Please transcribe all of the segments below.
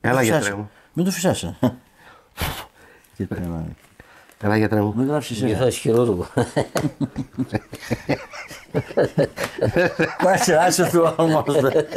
Έλα γιατρέ μου. Μην το φυσάσαι. Έλα γιατρέ μου. Μην γράψεις Και θα είσαι χειρότερο. Πάσε, άσε του όμως.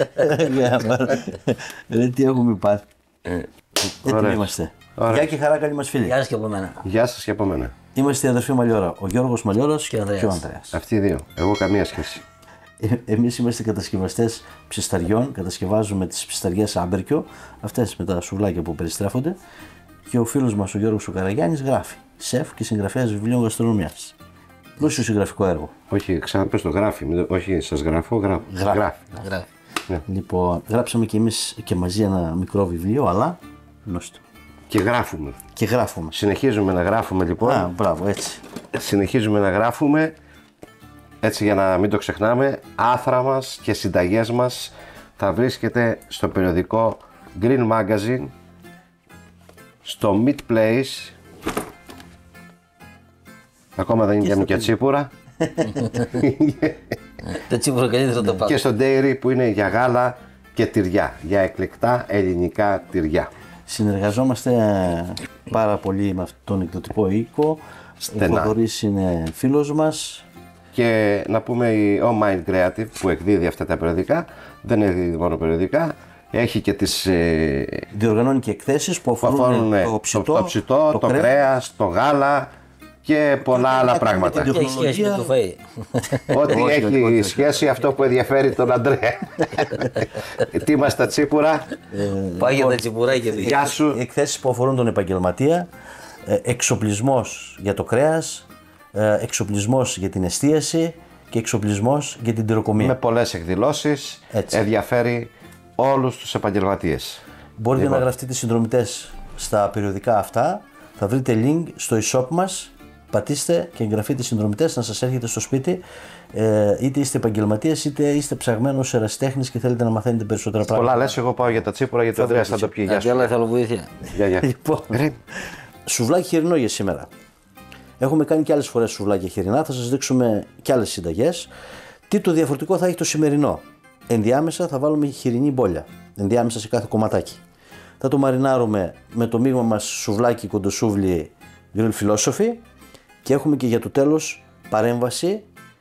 Ρε τι έχουμε πάθει. Έτοιμοι είμαστε. Γεια και χαρά, καλή μας φίλη. Γεια σας και από μένα. Γεια σας και από μένα. Είμαστε οι αδερφοί Μαλιόρα. Ο Γιώργος Μαλιόρας και ο Ανδρέας. Αυτοί οι δύο. Εγώ καμία σχέση. Εμείς είμαστε κατασκευαστές ψισταριών. Κατασκευάζουμε τις ψισταριές άμπερκιο, αυτές με τα σουβλάκια που περιστρέφονται. Και ο φίλος μας ο Γιώργος ο Καραγιάννης γράφει. Σεφ και συγγραφέας βιβλίων γαστρονομίας. Πλούσιο συγγραφικό έργο. Όχι, ξαναπες το γράφει. Όχι, σας γράφω, γράφει. Ναι. Λοιπόν, γράψαμε και εμείς και μαζί ένα μικρό βιβλίο, αλλά γνώστο. Και γράφουμε. Και γράφουμε. Συνεχίζουμε να γράφουμε λοιπόν. Α, μπράβο, έτσι. Συνεχίζουμε να γράφουμε. Έτσι για να μην το ξεχνάμε, άθρα μας και συνταγές μας θα βρίσκεται στο περιοδικό Green Magazine, στο Meat Place. Ακόμα δεν είναι και τσίπουρα. Το τσίπουρο καλύτερο το πάω. Και στο Dairy που είναι για γάλα και τυριά, για εκλεκτά ελληνικά τυριά. Συνεργαζόμαστε πάρα πολύ με αυτόν τον εκδοτικό οίκο. Ο Θοδωρής είναι φίλος μας. Και να πούμε η Oh Mind Creative που εκδίδει αυτά τα περιοδικά, δεν εκδίδει μόνο περιοδικά, έχει και τις... διοργανώνει και εκθέσεις που αφορούν το ψητό, το κρέας, το γάλα και πολλά άλλα πράγματα. Τι έχει σχέση με το φαΐ. Ό,τι έχει σχέση αυτό που ενδιαφέρει τον Αντρέα. Τι είμαστε τα τσίπουρα. Πάει για τα τσιπουράκια. Γεια σου. Εκθέσεις που αφορούν τον επαγγελματία, εξοπλισμός για το κρέας, εξοπλισμός για την εστίαση και εξοπλισμός για την τυροκομεία. Με πολλές εκδηλώσεις, ενδιαφέρει όλους τους επαγγελματίες. Μπορείτε να γραφτείτε συνδρομητές στα περιοδικά αυτά, θα βρείτε link στο e-shop μας, πατήστε και εγγραφείτε συνδρομητές να σας έρχεται στο σπίτι, είτε είστε επαγγελματίες είτε είστε ψαγμένος ερασιτέχνης και θέλετε να μαθαίνετε περισσότερα πράγματα. Πολλά λες, εγώ πάω για τα τσίπουρα γιατί ο Ανδρέας θα το πει. Γεια σου. Αντέλα, θέλω βοήθεια. Λοιπόν, σουβλάκι χοιρινό για σήμερα. Έχουμε κάνει και άλλες φορές σουβλάκια χοιρινά, θα σας δείξουμε και άλλες συνταγές. Τι το διαφορετικό θα έχει το σημερινό. Ενδιάμεσα θα βάλουμε χοιρινή μπόλια, ενδιάμεσα σε κάθε κομματάκι. Θα το μαρινάρουμε με το μείγμα μας σουβλάκι κοντοσούβλι Grill Philosophy και έχουμε και για το τέλος παρέμβαση,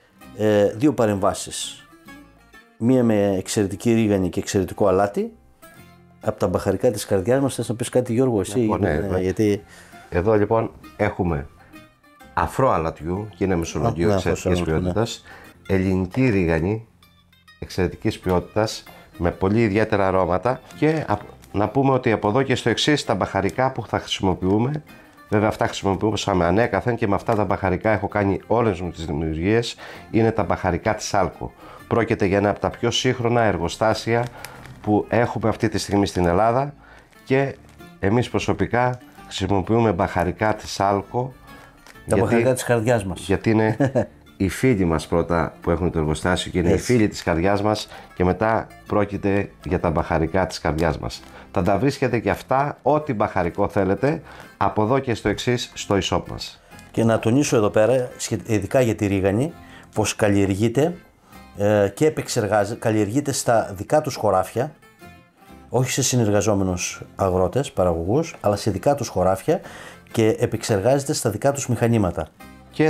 δύο παρεμβάσεις. Μία με εξαιρετική ρίγανη και εξαιρετικό αλάτι από τα μπαχαρικά της καρδιάς μας. Θες να πεις κάτι Γιώργο εσύ? Ναι. Γιατί... Εδώ λοιπόν έχουμε αφρό αλατιού και είναι μεσολογείο εξαιρετικής ποιότητας, ελληνική ρίγανη εξαιρετικής ποιότητας με πολύ ιδιαίτερα αρώματα και να πούμε ότι από εδώ και στο εξής τα μπαχαρικά που θα χρησιμοποιούμε, βέβαια αυτά χρησιμοποιούσαμε ανέκαθεν και με αυτά τα μπαχαρικά έχω κάνει όλες μου τις δημιουργίες, είναι τα μπαχαρικά της Άλκο. Πρόκειται για ένα από τα πιο σύγχρονα εργοστάσια που έχουμε αυτή τη στιγμή στην Ελλάδα και εμείς προσωπικά χρησιμοποιούμε μπαχαρικά της Άλκο. Τα μπαχαρικά της καρδιάς μας. Γιατί είναι οι φίλοι μας πρώτα που έχουν το εργοστάσιο και είναι οι φίλοι της καρδιάς μας και μετά πρόκειται για τα μπαχαρικά της καρδιάς μας. Θα τα βρίσκετε και αυτά, ό,τι μπαχαρικό θέλετε, από εδώ και στο εξής στο e-shop μας. Και να τονίσω εδώ πέρα, ειδικά για τη ρίγανη, πως καλλιεργείται και καλλιεργείται στα δικά τους χωράφια, όχι σε συνεργαζόμενους αγρότες, παραγωγούς, αλλά σε δικά τους χωράφια και επεξεργάζεται στα δικά τους μηχανήματα. Και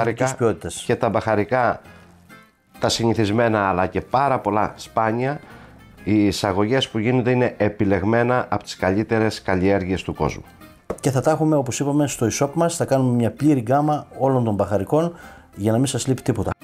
τα μπαχαρικά, τα συνηθισμένα αλλά και πάρα πολλά σπάνια, οι εισαγωγές που γίνονται είναι επιλεγμένα από τις καλύτερες καλλιέργειες του κόσμου. Και θα τα έχουμε, όπως είπαμε, στο e-shop μας, θα κάνουμε μια πλήρη γκάμα όλων των μπαχαρικών για να μην σας λείπει τίποτα.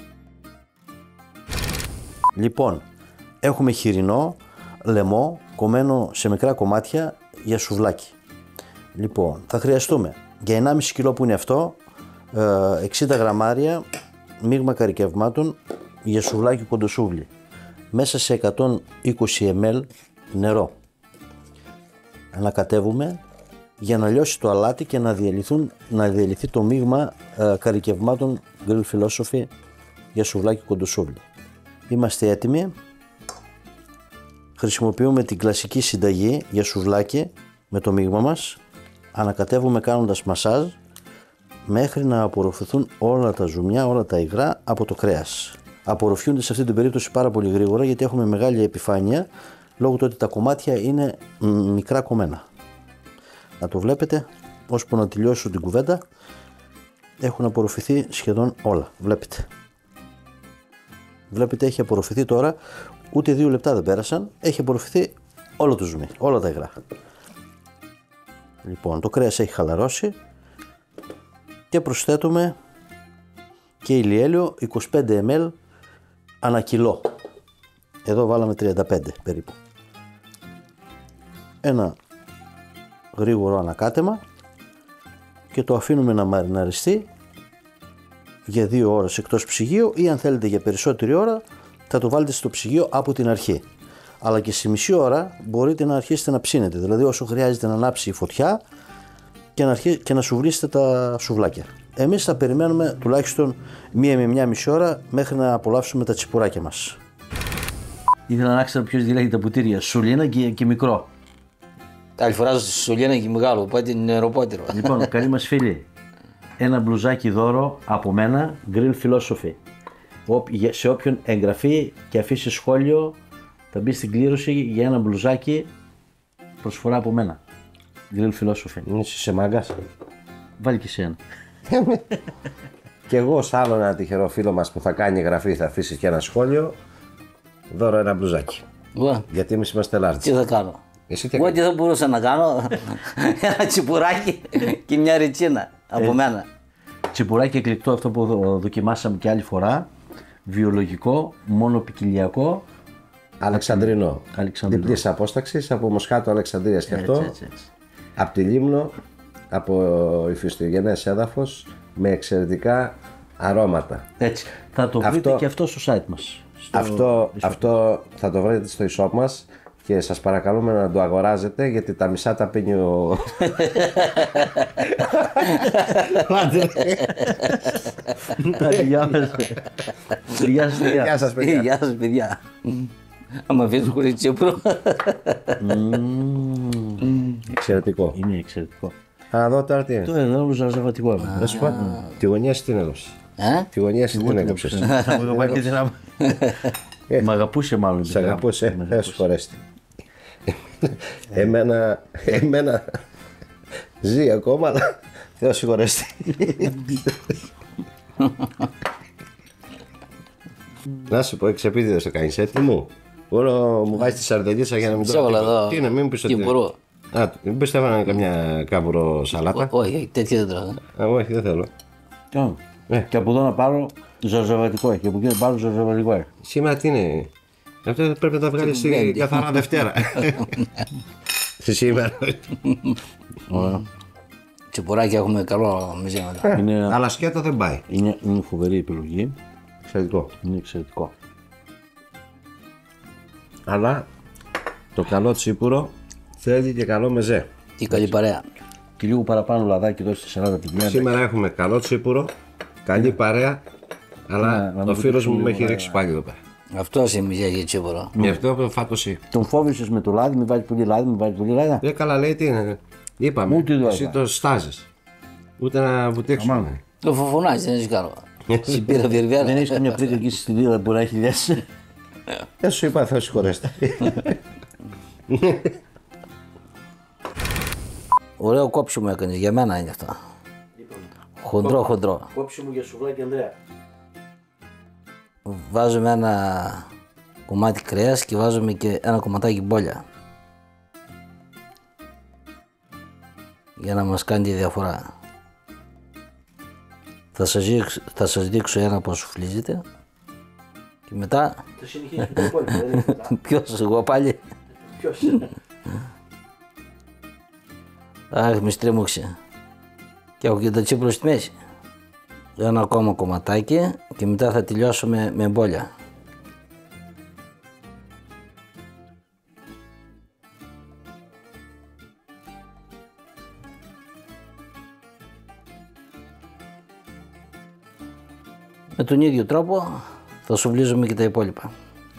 Λοιπόν, έχουμε χοιρινό λαιμό κομμένο σε μικρά κομμάτια για σουβλάκι. Λοιπόν, θα χρειαστούμε για 1,5 κιλό που είναι αυτό, 60 γραμμάρια μείγμα καρικευμάτων για σουβλάκι κοντοσούβλι μέσα σε 120 ml νερό. Ανακατεύουμε για να λιώσει το αλάτι και να διαλυθεί το μείγμα καρικευμάτων Grill Philosophy για σουβλάκι κοντοσούβλι. Είμαστε έτοιμοι. Χρησιμοποιούμε την κλασική συνταγή για σουβλάκι με το μείγμα μας. Ανακατεύουμε κάνοντας μασάζ μέχρι να απορροφηθούν όλα τα ζουμιά, όλα τα υγρά από το κρέας. Απορροφιούνται σε αυτή την περίπτωση πάρα πολύ γρήγορα γιατί έχουμε μεγάλη επιφάνεια λόγω του ότι τα κομμάτια είναι μικρά κομμένα. Να το βλέπετε, ώσπου να τελειώσω την κουβέντα, έχουν απορροφηθεί σχεδόν όλα. Βλέπετε, έχει απορροφηθεί τώρα, ούτε 2 λεπτά δεν πέρασαν, έχει απορροφηθεί όλο το ζουμί, όλα τα υγρά. Λοιπόν, το κρέας έχει χαλαρώσει και προσθέτουμε και ηλιέλαιο 25 ml ανά κιλό. Εδώ βάλαμε 35 περίπου. Ένα γρήγορο ανακάτεμα και το αφήνουμε να μαριναριστεί για 2 ώρες εκτός ψυγείου, ή αν θέλετε για περισσότερη ώρα θα το βάλετε στο ψυγείο από την αρχή. Αλλά και στη μισή ώρα μπορείτε να αρχίσετε να ψήνετε, δηλαδή όσο χρειάζεται να ανάψει η φωτιά και να σουβλήσετε τα σουβλάκια. Εμείς θα περιμένουμε τουλάχιστον 1 με 1,5 ώρα μέχρι να απολαύσουμε τα τσιπουράκια μας. Ήθελα να ξέρω ποιος διαλέγει τα πουτήρια, σουλίνα και μικρό. Άλλη φορά στη σουλίνα και μεγάλο, οπότε είναι νεροπότηρο. Λοιπόν, καλοί μας φίλοι, ένα μπλουζάκι δώρο από μένα, Grill Philosophy. Σε όποιον εγγραφεί και αφήσει σχόλιο θα μπει στην κλήρωση για ένα μπλουζάκι προσφορά από μένα. Grill Philosophy. Είσαι μάγκας. Βάλει και εσένα. Και εγώ σ' άλλο ένα τυχερό φίλο μας που θα κάνει εγγραφή θα αφήσει και ένα σχόλιο, δώρο ένα μπλουζάκι. Γιατί εμείς είμαστε large. Τι θα κάνω. Εσύ τι Εγώ τι θα μπορούσα να κάνω, ένα τσιπουράκι και μια ρετσίνα από μένα. Τσιπουράκι εκλεικτό, αυτό που δοκιμάσαμε και άλλη φορά, βιολογικό, μόνο ποικιλιακό. Αλεξανδρινό. Διπλής απόσταξης από Μοσχάτο Αλεξανδρίας και αυτό. Έτσι. Από τη Λίμνο, από υφιστογενές έδαφος, με εξαιρετικά αρώματα. Έτσι. Θα το βρείτε και αυτό στο site μας. Αυτό θα το βρείτε στο e-shop μας και σας παρακαλούμε να το αγοράζετε, γιατί τα μισά τα πίνει ο... Γεια σας παιδιά. Γεια σας παιδιά. Άμα αφήσεις χωρίς τσίπουρο. Εξαιρετικό. Είναι εξαιρετικό. Θα δω τώρα τι είναι. Το εδώ ζαρζαβατικό. Να σου πω, τη γωνία σου την έδωσε. Τη γωνία σου την έκαψες. Θα μου το πάει και δυνάμει. Μ' αγαπούσε μάλλον. Σ' αγαπούσε, θα σου χωρέστη. Εμένα ζει ακόμα, αλλά θα σου χωρέστη. Να σου πω, εξεπίδητος το κάνεις έτοιμο. Όλο μου βάζεις τη σαρδελίτσα για να μην το... Τι είναι, μην πεις ότι... Μην πεις ότι έβαλαν καμιά κάμπορο σαλάτα. Όχι, τέτοια δεν τρώω. Όχι, δεν θέλω. Και από εδώ να πάρω ζαρζαβατικό και από εκεί να πάρω ζαρζαβατικό. Σήμερα τι είναι? Αυτό πρέπει να τα βγάλεις καθαρά Δευτέρα. Σήμερα. Τσιπουράκι έχουμε καλό μυζέματα. Αλλά σκέτο δεν πάει. Είναι φοβερή επιλογή. Εξαιρετικό. Είναι εξαιρετικό. Αλλά το καλό τσίπουρο θέλει και καλό μεζέ. Και καλή παρέα. Και λίγο παραπάνω λαδάκι εδώ στη σαλάτα την μια. Σήμερα έχουμε καλό τσίπουρο, καλή παρέα, αλλά ο φίλος μου με έχει ρίξει πάλι εδώ πέρα. Αυτό είναι μυζέ για τσίπουρο. Γι' αυτό φάτωση. Τον φόβησες με το λάδι, μην βάζει πολύ λάδι, Καλά λέει τι είναι. Είπαμε, εσύ το στάζεις. Ούτε να βουτήξουμε. Το φοφωνάζει, δεν έχει κάνω. Συμπήρα βιερβιάρα. Δεν έχεις καμιά πρίκα εκεί στη δίδα που να έχει λιάσει. Δεν σου είπα, θα συγχωρέσετε. Ωραίο κόψιμο έκανες, για μένα είναι αυτό. Χοντρό. Κόψιμο για σουβλάκι Ανδρέα. Βάζουμε ένα κομμάτι κρέας και βάζουμε και ένα κομματάκι μπόλια. Για να μας κάνει τη διαφορά. Θα σας δείξω ένα πως σουφλίζεται. Και μετά... Θα συνεχίσουμε το υπόλοιπο. Ποιος, εγώ πάλι. Ποιος. Αχ, με στρίμωξε. Και έχω και το τσίπουρο στη μέση. Ένα ακόμα κομματάκι και μετά θα τελειώσουμε με μπόλια. Με τον ίδιο τρόπο θα σουβλίζουμε και τα υπόλοιπα.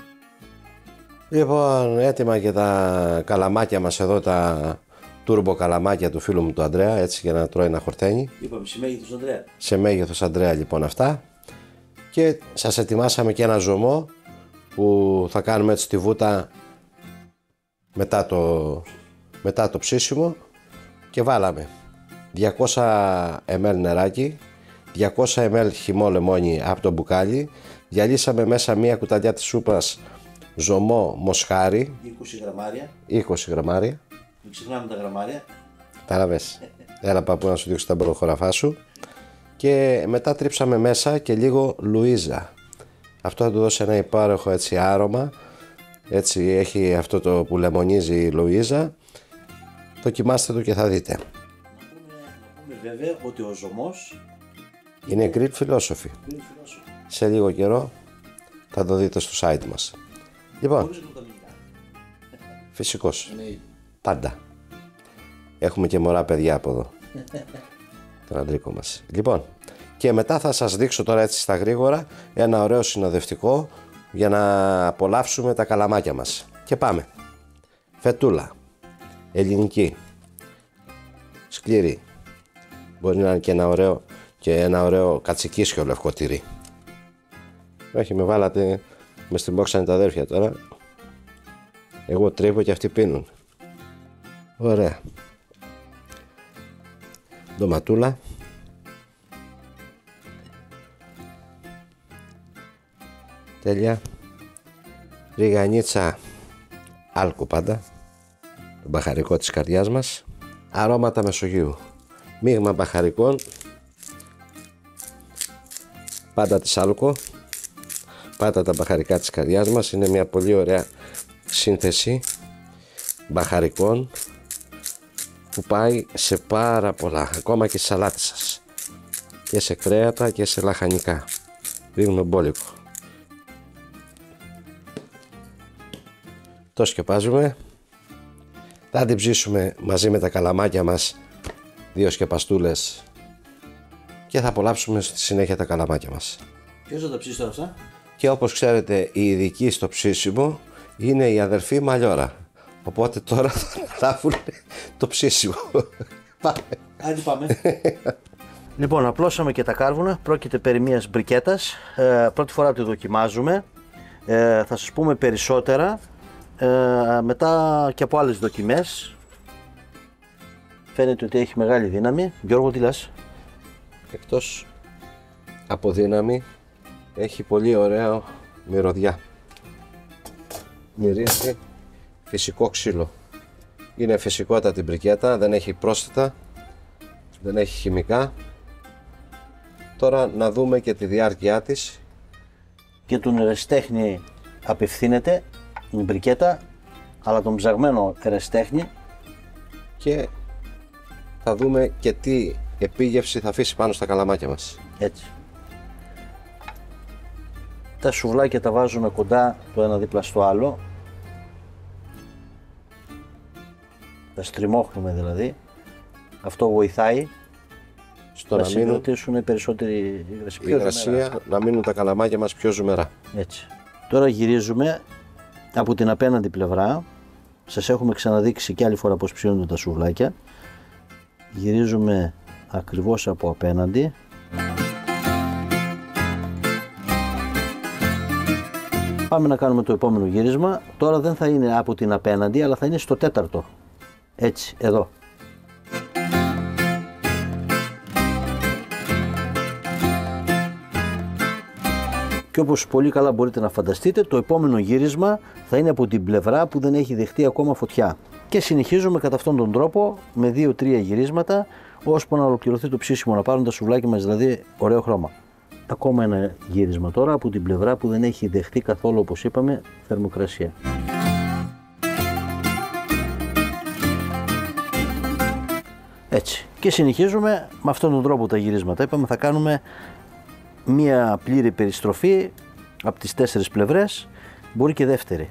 Λοιπόν, έτοιμα και τα καλαμάκια μας εδώ, τα τούρμπο καλαμάκια του φίλου μου του Ανδρέα, έτσι για να τρώει ένα χορτένι. Είπαμε σε μέγεθος Ανδρέα. Σε μέγεθος Ανδρέα λοιπόν αυτά. Και σας ετοιμάσαμε και ένα ζωμό που θα κάνουμε έτσι στη βούτα μετά το ψήσιμο και βάλαμε 200 ml νεράκι, 200 ml χυμό λεμόνι από το μπουκάλι, διαλύσαμε μέσα μία κουταλιά της σούπας ζωμό μοσχάρι, 20 γραμμάρια. Μην ξεχνάμε τα γραμμάρια. Κατάλαβες. Έλα παππού να σου δείξω τα μπροχωραφά σου. Και μετά τρίψαμε μέσα και λίγο Λουίζα. Αυτό θα του δώσει ένα υπέροχο έτσι άρωμα. Έτσι έχει αυτό το που λεμονίζει η Λουίζα. Δοκιμάστε το και θα δείτε. Να πούμε βέβαια ότι ο ζωμός είναι Greek philosophy. Σε λίγο καιρό θα το δείτε στο site μας. Λοιπόν, φυσικός. Πάντα. Έχουμε και μωρά παιδιά από εδώ. Τον αντρίκο μας. Λοιπόν, και μετά θα σας δείξω τώρα έτσι στα γρήγορα ένα ωραίο συνοδευτικό για να απολαύσουμε τα καλαμάκια μας. Και πάμε. Φετούλα. Ελληνική. Σκληρή. Μπορεί να είναι και ένα ωραίο κατσικίσιο λευκό τυρί. Όχι, με βάλατε μες στην μπόξα τα αδέρφια τώρα. Εγώ τρίβω και αυτοί πίνουν. Ωραία. Ντοματούλα. Τέλεια. Ριγανίτσα άλκου πάντα. Το μπαχαρικό της καρδιάς μας. Αρώματα Μεσογείου. Μείγμα μπαχαρικών. Πάντα της άλκο. Πάντα τα μπαχαρικά της καρδιάς μας. Είναι μια πολύ ωραία σύνθεση μπαχαρικών που πάει σε πάρα πολλά, ακόμα και στις σαλάτες σας, και σε κρέατα και σε λαχανικά. Ρίχνουμε μπόλικο. Το σκεπάζουμε. Θα την ψήσουμε μαζί με τα καλαμάκια μας 2 σκεπαστούλες και θα απολαύσουμε στη συνέχεια τα καλαμάκια μας. Ποιος θα τα ψήσει τώρα αυτά? Και όπως ξέρετε, η ειδική στο ψήσιμο είναι η αδερφή Μαλιόρα. Οπότε τώρα θα λάβουν το ψήσιμο. Πάμε. Άντε πάμε. Λοιπόν, απλώσαμε και τα κάρβουνα. Πρόκειται περί μιας μπρικέτας. Πρώτη φορά τη δοκιμάζουμε. Θα σας πούμε περισσότερα μετά και από άλλες δοκιμές. Φαίνεται ότι έχει μεγάλη δύναμη. Γιώργο, τι λες? Εκτός από δύναμη, έχει πολύ ωραίο μυρωδιά. Μυρίζει φυσικό ξύλο. Είναι φυσικότατη μπρικέτα, δεν έχει πρόσθετα, δεν έχει χημικά. Τώρα να δούμε και τη διάρκεια της. Και τον ερασιτέχνη απευθύνεται η μπρικέτα, αλλά τον ψαγμένο ερασιτέχνη. Και θα δούμε και τι επίγευση θα αφήσει πάνω στα καλαμάκια μας. Έτσι. Τα σουβλάκια τα βάζουμε κοντά το ένα δίπλα στο άλλο. Τα στριμώχνουμε δηλαδή. Αυτό βοηθάει στο να συγκροτήσουν περισσότερη υγρασία, να μείνουν τα καλαμάκια μας πιο ζουμερά. Έτσι. Τώρα γυρίζουμε από την απέναντι πλευρά. Σας έχουμε ξαναδείξει και άλλη φορά πώς ψήνονται τα σουβλάκια. Γυρίζουμε ακριβώς από απέναντι. Πάμε να κάνουμε το επόμενο γύρισμα. Τώρα δεν θα είναι από την απέναντι, αλλά θα είναι στο τέταρτο. Έτσι, εδώ. Και όπως πολύ καλά μπορείτε να φανταστείτε, το επόμενο γύρισμα θα είναι από την πλευρά που δεν έχει δεχτεί ακόμα φωτιά. Και συνεχίζουμε κατά αυτόν τον τρόπο με 2-3 γυρίσματα, ώσπου να ολοκληρωθεί το ψήσιμο, να πάρουν τα σουβλάκια μας δηλαδή ωραίο χρώμα. Ακόμα ένα γύρισμα τώρα από την πλευρά που δεν έχει δεχτεί καθόλου, όπως είπαμε, θερμοκρασία. Έτσι. Και συνεχίζουμε με αυτόν τον τρόπο τα γυρίσματα. Είπαμε θα κάνουμε μία πλήρη περιστροφή από τις 4 πλευρές, μπορεί και δεύτερη.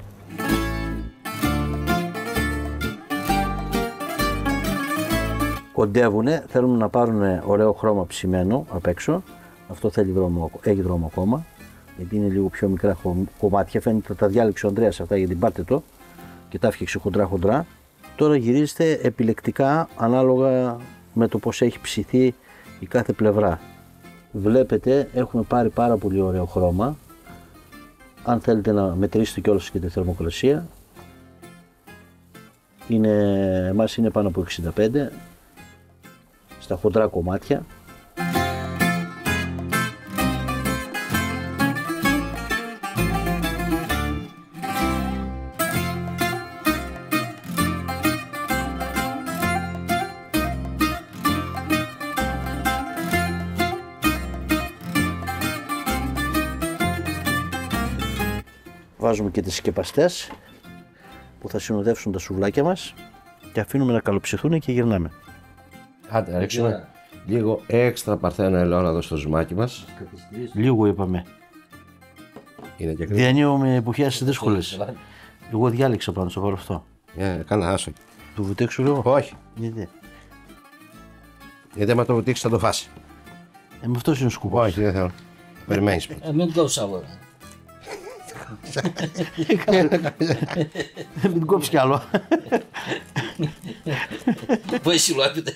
Κοντεύουνε, θέλουν να πάρουν ωραίο χρώμα ψημένο απ' έξω. Αυτό θέλει δρόμο, έχει δρόμο ακόμα, γιατί είναι λίγο πιο μικρά κομμάτια. Φαίνεται τα διάλεξε ο Ανδρέας αυτά, γιατί πάρτε το και τα έφτιαξε χοντρά. Τώρα γυρίζετε επιλεκτικά ανάλογα με το πώς έχει ψηθεί η κάθε πλευρά. Βλέπετε έχουμε πάρει πάρα πολύ ωραίο χρώμα. Αν θέλετε να μετρήσετε κιόλας και τη θερμοκρασία. Εμάς είναι πάνω από 65, στα χοντρά κομμάτια. Βάζουμε και τις σκεπαστές που θα συνοδεύσουν τα σουβλάκια μας και αφήνουμε να καλοψηθούν και γυρνάμε. Άντε, να ρίξουμε λίγο έξτρα παρθένο ελαιόλαδο στο ζουμάκι μας. Λίγο είπαμε. Είναι και Διανύουμε εποχές δύσκολες. Εγώ διάλεξα πάνω στο βάλω αυτό. Κάνα άσο. Του βουτήξω λίγο. Όχι. Γιατί άμα το βουτήξεις θα το φάσει. Με αυτός είναι ο σκουπός. Όχι, δεν θέλω. Περιμένεις. Μην το σάβω. Μην κόψει κι άλλο. Πόση λάπητε.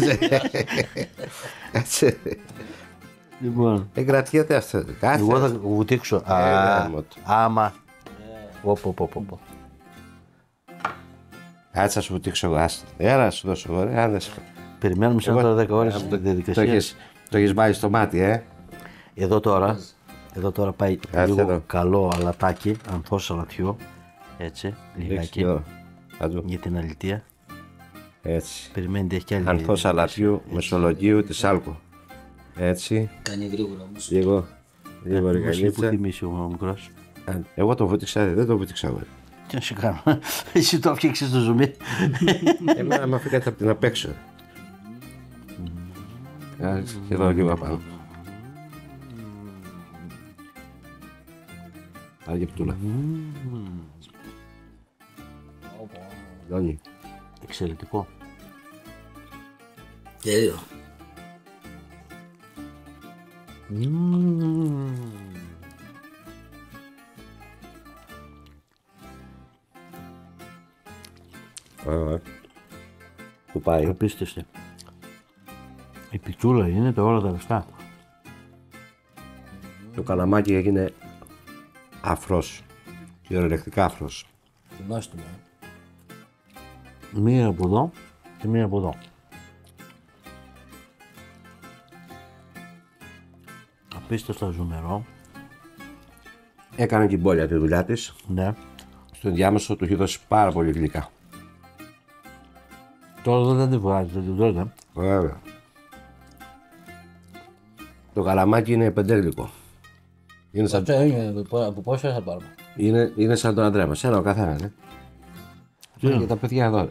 Κάτσε. Λοιπόν, Εγκρατιέται αυτό. εγώ θα βουτήξω. Άμα. Κάτσε να σου βουτήξω εγώ. Έλα σου δώσω ωραία. Περιμένουμε σαν τώρα 10 ώρες τη διαδικασία. Το έχεις βάλει στο μάτι, Εδώ τώρα πάει λίγο καλό αλατάκι, ανθό σαλατιό. Έτσι, λιγάκι. Για την αλητεία. Έτσι. Περιμένετε, έχει κι άλλη. Ανθό σαλατιού, μεσολογίου της Άλκο. Έτσι. Κάνει γρήγορα όμως. Λίγο ριγανίτσα. Που θυμίσει ο μικρός. Εγώ το βούτυξα, δεν το βούτυξα εγώ. Τι να σου κάνω. Εσύ το φτιάξεις το ζουμί. Εμένα με αφήκατε από την απ' έξω. Και εδώ λίγο απάνω. Άγιε πτούλα. Λιώνει. Εξαιρετικό. Τέλειο. Που πάει. Απίστευτη. Η πιτσούλα είναι τα όλα τα λεφτά. Το καλαμάκι έγινε αφρός. Κυριολεκτικά αφρός. Νόστιμο. Μία από εδώ και μία από εδώ. Απίστευτα ζουμερό. Έκανε και η μπόλια τη δουλειά της. Ναι. Στον διάμεσο του έχει δώσει πάρα πολύ γλυκά. Τώρα εδώ δεν τη βγάζει, δεν την τρώτε. Βέβαια. Το καλαμάκι είναι πεντέγλυκο. Είναι σαν... Από πόσο θα πάρουμε. Είναι σαν τον Αντρέα μας. Ένα ο καθένας, ναι. Και τα παιδιά εδώ.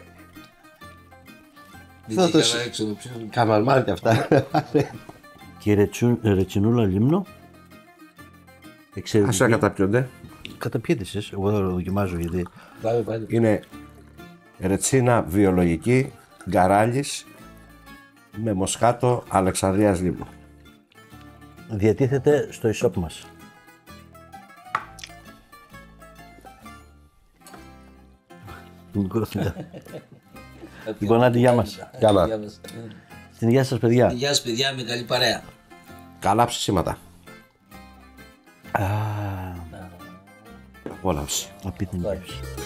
Δεν το το έξω. Καμαλμάρ και αυτά. Και ρετσινούλα λίμνο. Ας τα καταπιόνται. Καταπιείτε εσείς, εγώ δεν το δοκιμάζω γιατί. Είναι ρετσίνα βιολογική, γκαράλης, με μοσχάτο Αλεξανδρίας Λίμνου. Διατίθεται στο e-shop μας. Λοιπόν, άντε, γεια μας. Στην υγεία σας, παιδιά. Γεια σας, παιδιά, με καλή παρέα. Καλά ψησίματα. Απόλαυση. Απίθανη γεύση.